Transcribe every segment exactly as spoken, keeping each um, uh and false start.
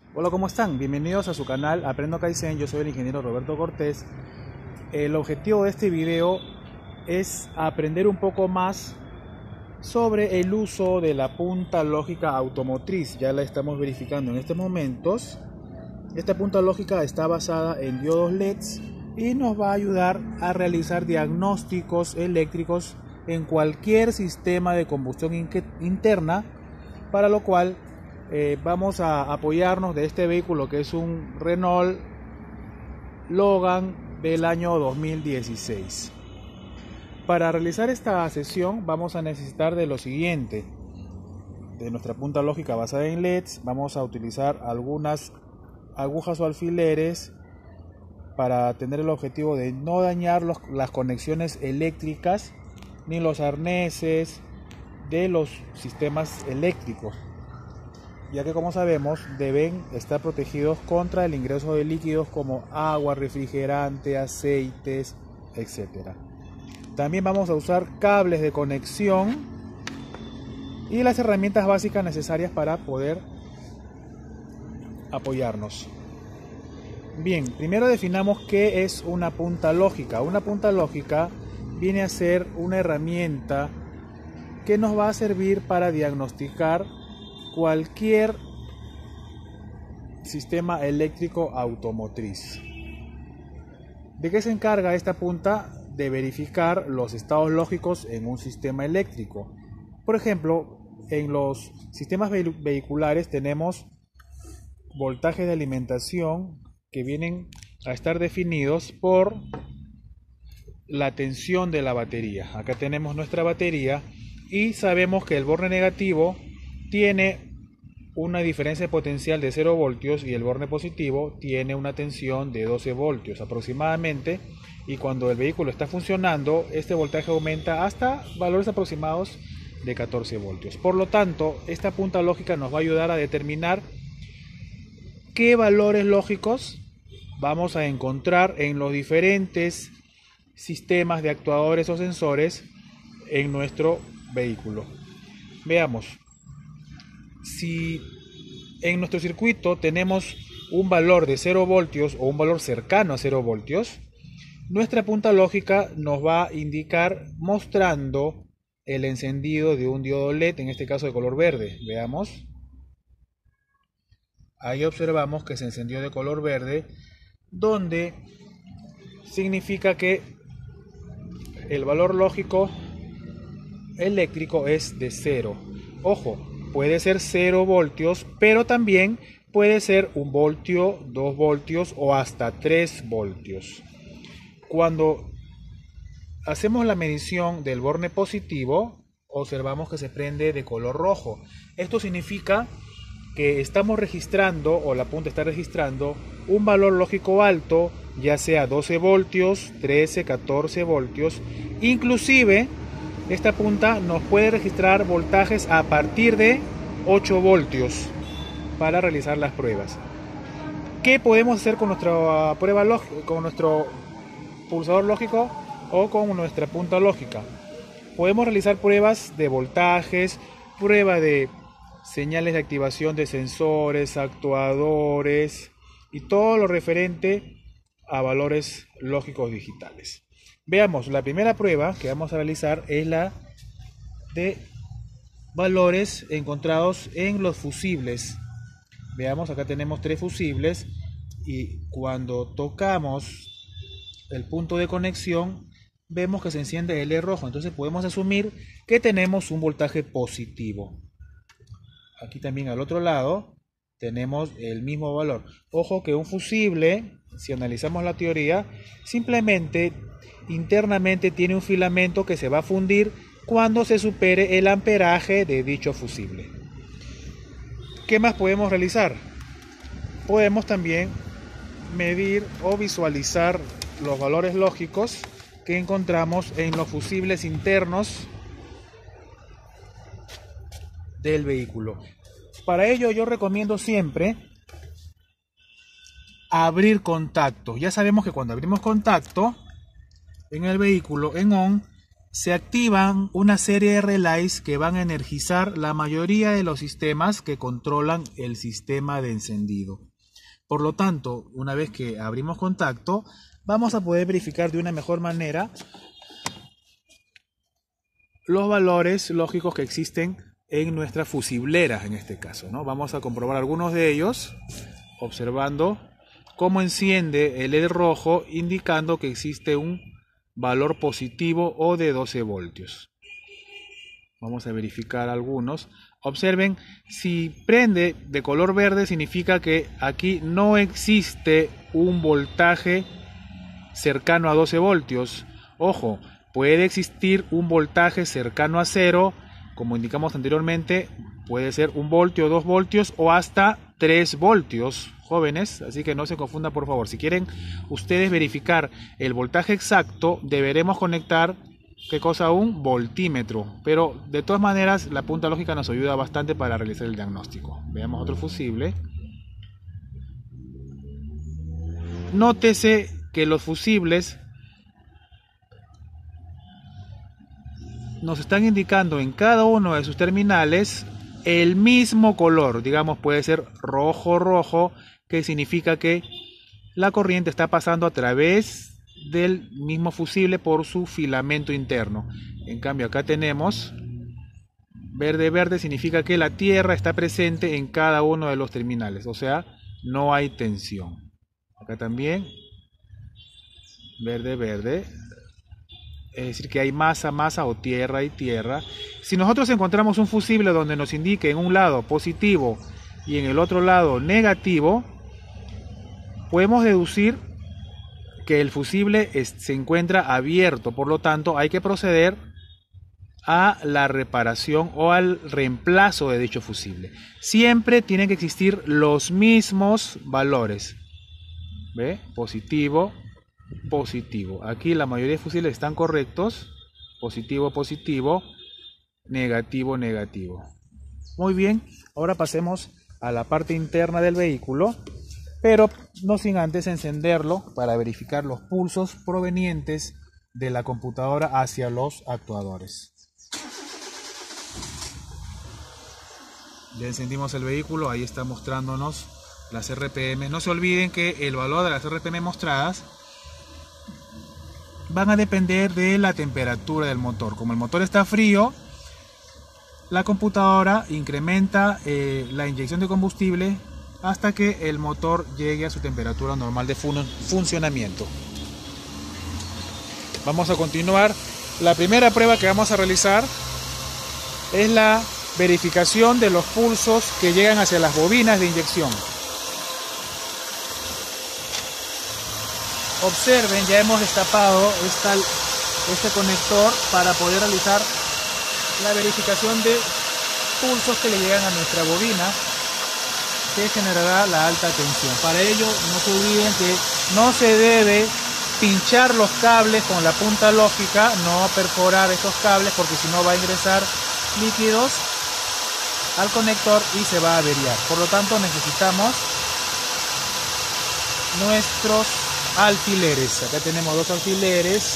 Hola, ¿cómo están? Bienvenidos a su canal Aprendo Kaizen. Yo soy el ingeniero Roberto Cortés. El objetivo de este video es aprender un poco más sobre el uso de la punta lógica automotriz. Ya la estamos verificando en estos momentos. Esta punta lógica está basada en diodos L E Ds y nos va a ayudar a realizar diagnósticos eléctricos en cualquier sistema de combustión interna, para lo cual eh, vamos a apoyarnos de este vehículo, que es un Renault Logan del año dos mil dieciséis. Para realizar esta sesión vamos a necesitar de lo siguiente: de nuestra punta lógica basada en L E Ds. Vamos a utilizar algunas agujas o alfileres para tener el objetivo de no dañar los, las conexiones eléctricas ni los arneses de los sistemas eléctricos, ya que, como sabemos, deben estar protegidos contra el ingreso de líquidos como agua, refrigerante, aceites, etcétera. También vamos a usar cables de conexión y las herramientas básicas necesarias para poder apoyarnos. Bien, primero definamos qué es una punta lógica. Una punta lógica viene a ser una herramienta que nos va a servir para diagnosticar cualquier sistema eléctrico automotriz. ¿De qué se encarga esta punta? De verificar los estados lógicos en un sistema eléctrico. Por ejemplo, en los sistemas vehiculares tenemos voltajes de alimentación que vienen a estar definidos por la tensión de la batería. Acá tenemos nuestra batería y sabemos que el borne negativo tiene una diferencia potencial de cero voltios y el borne positivo tiene una tensión de doce voltios aproximadamente, y cuando el vehículo está funcionando, este voltaje aumenta hasta valores aproximados de catorce voltios. Por lo tanto, esta punta lógica nos va a ayudar a determinar qué valores lógicos vamos a encontrar en los diferentes sistemas de actuadores o sensores en nuestro vehículo. Veamos. Si en nuestro circuito tenemos un valor de cero voltios o un valor cercano a cero voltios, nuestra punta lógica nos va a indicar mostrando el encendido de un diodo L E D, en este caso de color verde. Veamos. Ahí observamos que se encendió de color verde, donde significa que el valor lógico eléctrico es de cero. Ojo, puede ser cero voltios, pero también puede ser un voltio, dos voltios o hasta tres voltios. Cuando hacemos la medición del borne positivo, observamos que se prende de color rojo. Esto significa que estamos registrando, o la punta está registrando, un valor lógico alto, ya sea doce voltios, trece, catorce voltios. Inclusive esta punta nos puede registrar voltajes a partir de ocho voltios para realizar las pruebas. ¿Qué podemos hacer con nuestra prueba lógica, con nuestro pulsador lógico o con nuestra punta lógica? Podemos realizar pruebas de voltajes, prueba de señales de activación de sensores, actuadores y todo lo referente a valores lógicos digitales. Veamos, la primera prueba que vamos a realizar es la de valores encontrados en los fusibles. Veamos, acá tenemos tres fusibles y cuando tocamos el punto de conexión vemos que se enciende el L E D rojo, entonces podemos asumir que tenemos un voltaje positivo. Aquí también al otro lado tenemos el mismo valor. Ojo que un fusible, si analizamos la teoría, simplemente internamente tiene un filamento que se va a fundir cuando se supere el amperaje de dicho fusible. ¿Qué más podemos realizar? Podemos también medir o visualizar los valores lógicos que encontramos en los fusibles internos del vehículo. Para ello yo recomiendo siempre abrir contacto. Ya sabemos que cuando abrimos contacto en el vehículo en on, se activan una serie de relays que van a energizar la mayoría de los sistemas que controlan el sistema de encendido. Por lo tanto, una vez que abrimos contacto, vamos a poder verificar de una mejor manera los valores lógicos que existen en nuestras fusibleras en este caso, ¿no? Vamos a comprobar algunos de ellos observando cómo enciende el L E D rojo, indicando que existe un valor positivo o de doce voltios. Vamos a verificar algunos. Observen, si prende de color verde significa que aquí no existe un voltaje cercano a doce voltios. Ojo, puede existir un voltaje cercano a cero, como indicamos anteriormente, puede ser un voltio, dos voltios o hasta tres voltios, jóvenes, así que no se confundan por favor. Si quieren ustedes verificar el voltaje exacto, deberemos conectar, ¿qué cosa? Un voltímetro, pero de todas maneras la punta lógica nos ayuda bastante para realizar el diagnóstico. Veamos otro fusible. Nótese que los fusibles nos están indicando en cada uno de sus terminales el mismo color, digamos puede ser rojo rojo, que significa que la corriente está pasando a través del mismo fusible por su filamento interno. En cambio acá tenemos verde verde, significa que la tierra está presente en cada uno de los terminales, o sea, no hay tensión. Acá también verde verde, es decir que hay masa, masa o tierra y tierra. Si nosotros encontramos un fusible donde nos indique en un lado positivo y en el otro lado negativo, podemos deducir que el fusible es, se encuentra abierto, por lo tanto hay que proceder a la reparación o al reemplazo de dicho fusible. Siempre tienen que existir los mismos valores. ¿Ve? Positivo, positivo. Aquí la mayoría de fusibles están correctos. Positivo, positivo. Negativo, negativo. Muy bien, ahora pasemos a la parte interna del vehículo, pero no sin antes encenderlo para verificar los pulsos provenientes de la computadora hacia los actuadores. Ya encendimos el vehículo, ahí está mostrándonos las R P M. No se olviden que el valor de las R P M mostradas van a depender de la temperatura del motor. Como el motor está frío, la computadora incrementa eh, la inyección de combustible hasta que el motor llegue a su temperatura normal de fun funcionamiento. Vamos a continuar. La primera prueba que vamos a realizar es la verificación de los pulsos que llegan hacia las bobinas de inyección. Observen, ya hemos destapado esta, este conector para poder realizar la verificación de pulsos que le llegan a nuestra bobina, que generará la alta tensión. Para ello no se olviden que no se debe pinchar los cables con la punta lógica, no perforar estos cables porque si no va a ingresar líquidos al conector y se va a averiar. Por lo tanto necesitamos nuestros alfileres. Acá tenemos dos alfileres.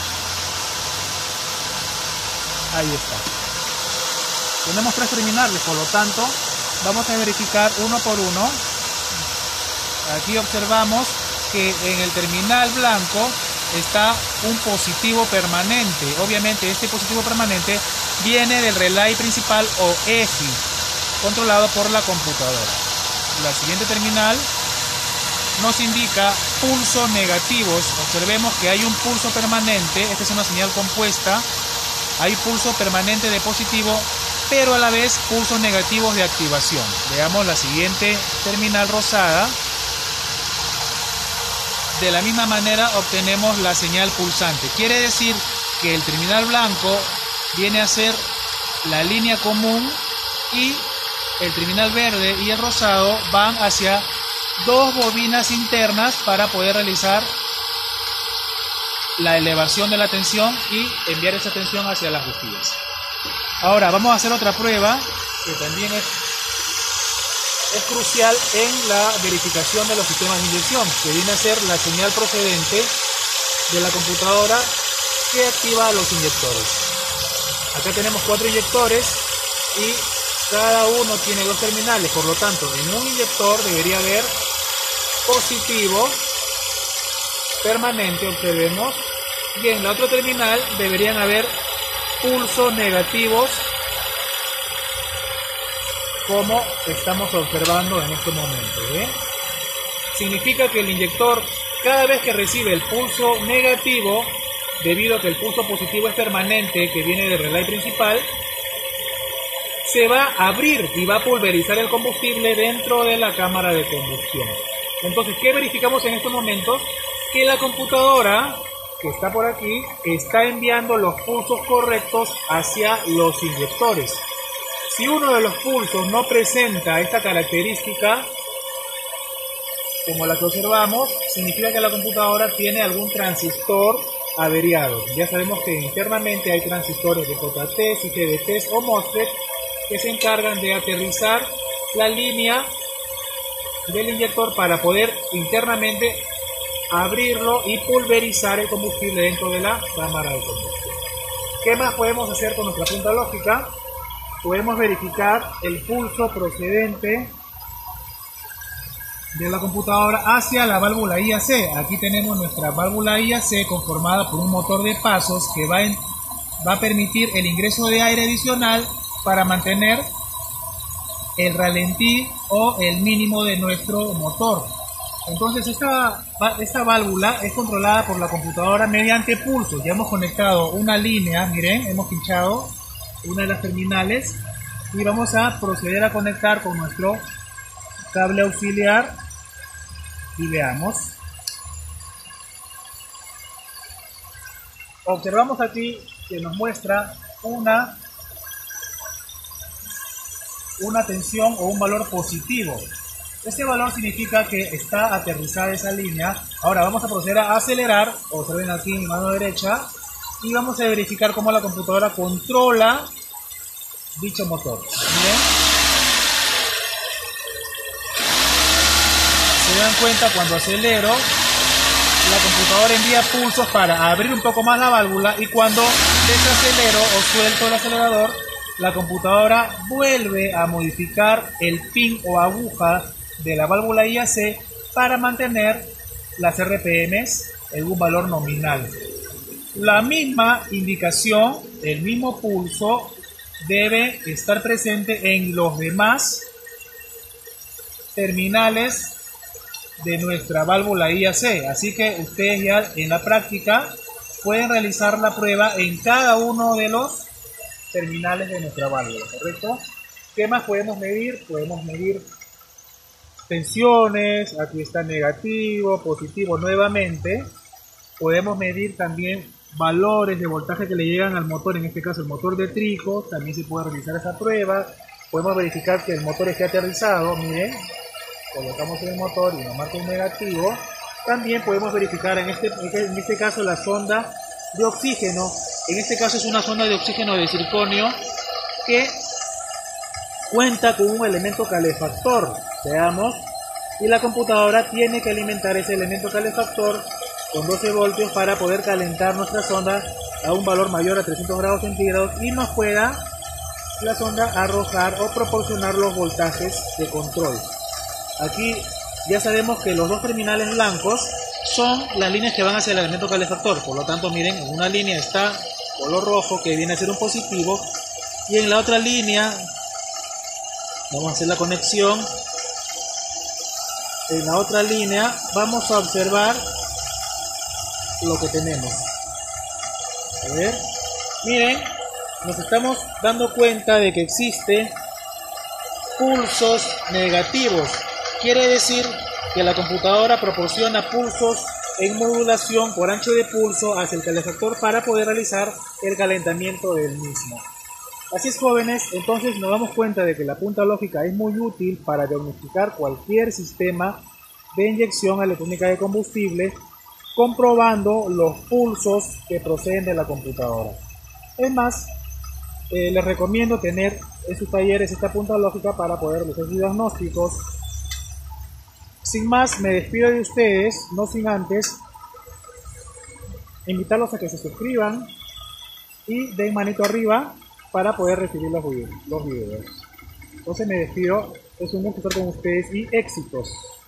Ahí está. Tenemos tres terminales, por lo tanto vamos a verificar uno por uno. Aquí observamos que en el terminal blanco está un positivo permanente. Obviamente este positivo permanente viene del relay principal o E F I, controlado por la computadora. La siguiente terminal nos indica pulsos negativos. Observemos que hay un pulso permanente. Esta es una señal compuesta. Hay pulso permanente de positivo, pero a la vez pulsos negativos de activación. Veamos la siguiente terminal rosada. De la misma manera obtenemos la señal pulsante. Quiere decir que el terminal blanco viene a ser la línea común y el terminal verde y el rosado van hacia dos bobinas internas para poder realizar la elevación de la tensión y enviar esa tensión hacia las bujías. Ahora vamos a hacer otra prueba que también es, es crucial en la verificación de los sistemas de inyección, que viene a ser la señal procedente de la computadora que activa los inyectores. Acá tenemos cuatro inyectores y cada uno tiene dos terminales, por lo tanto en un inyector debería haber positivo permanente, observemos, y en la otra terminal deberían haber pulsos negativos, como estamos observando en este momento. ¿eh? Significa que el inyector, cada vez que recibe el pulso negativo, debido a que el pulso positivo es permanente, que viene del relay principal, se va a abrir y va a pulverizar el combustible dentro de la cámara de combustión. Entonces, ¿qué verificamos en estos momentos? Que la computadora que está por aquí está enviando los pulsos correctos hacia los inyectores. Si uno de los pulsos no presenta esta característica, como la que observamos, significa que la computadora tiene algún transistor averiado. Ya sabemos que internamente hay transistores de J T, I G B T o MOSFET que se encargan de aterrizar la línea del inyector para poder internamente abrirlo y pulverizar el combustible dentro de la cámara de combustión. ¿Qué más podemos hacer con nuestra punta lógica? Podemos verificar el pulso procedente de la computadora hacia la válvula I A C. Aquí tenemos nuestra válvula I A C conformada por un motor de pasos que va, en, va a permitir el ingreso de aire adicional para mantener el ralentí o el mínimo de nuestro motor. Entonces esta, esta válvula es controlada por la computadora mediante pulsos. Ya hemos conectado una línea, miren, hemos pinchado una de las terminales y vamos a proceder a conectar con nuestro cable auxiliar y veamos. Observamos aquí que nos muestra una una tensión o un valor positivo. Este valor significa que está aterrizada esa línea. Ahora vamos a proceder a acelerar, observen aquí en mi mano derecha, y vamos a verificar cómo la computadora controla dicho motor. Miren. Se dan cuenta cuando acelero, la computadora envía pulsos para abrir un poco más la válvula y cuando desacelero o suelto el acelerador, la computadora vuelve a modificar el pin o aguja de la válvula I A C para mantener las R P Ms en un valor nominal. La misma indicación, el mismo pulso debe estar presente en los demás terminales de nuestra válvula I A C, así que ustedes ya en la práctica pueden realizar la prueba en cada uno de los terminales de nuestra válvula, ¿correcto? ¿Qué más podemos medir? Podemos medir tensiones, aquí está negativo, positivo nuevamente. Podemos medir también valores de voltaje que le llegan al motor, en este caso el motor de trico, también se puede realizar esa prueba. Podemos verificar que el motor esté aterrizado, miren, colocamos el motor y nos marca un negativo. También podemos verificar en este, en este caso la sonda de oxígeno. En este caso es una sonda de oxígeno de circonio que cuenta con un elemento calefactor, veamos, y la computadora tiene que alimentar ese elemento calefactor con doce voltios para poder calentar nuestra sonda a un valor mayor a trescientos grados centígrados y nos pueda la sonda arrojar o proporcionar los voltajes de control. Aquí ya sabemos que los dos terminales blancos son las líneas que van hacia el elemento calefactor, por lo tanto miren, en una línea está color rojo que viene a ser un positivo y en la otra línea vamos a hacer la conexión. En la otra línea vamos a observar lo que tenemos. A ver, miren, nos estamos dando cuenta de que existe pulsos negativos. Quiere decir que la computadora proporciona pulsos en modulación por ancho de pulso hacia el calefactor para poder realizar el calentamiento del mismo. Así es, jóvenes, entonces nos damos cuenta de que la punta lógica es muy útil para diagnosticar cualquier sistema de inyección electrónica de combustible, comprobando los pulsos que proceden de la computadora. Es más, eh, les recomiendo tener en sus talleres esta punta lógica para poder realizar sus diagnósticos. Sin más, me despido de ustedes, no sin antes invitarlos a que se suscriban y den manito arriba para poder recibir los videos. Los videos. Entonces me despido, es un gusto estar con ustedes y éxitos.